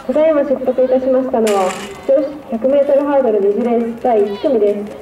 ただいま出発いたしましたのは女子 100m ハードル2次レース第1組です。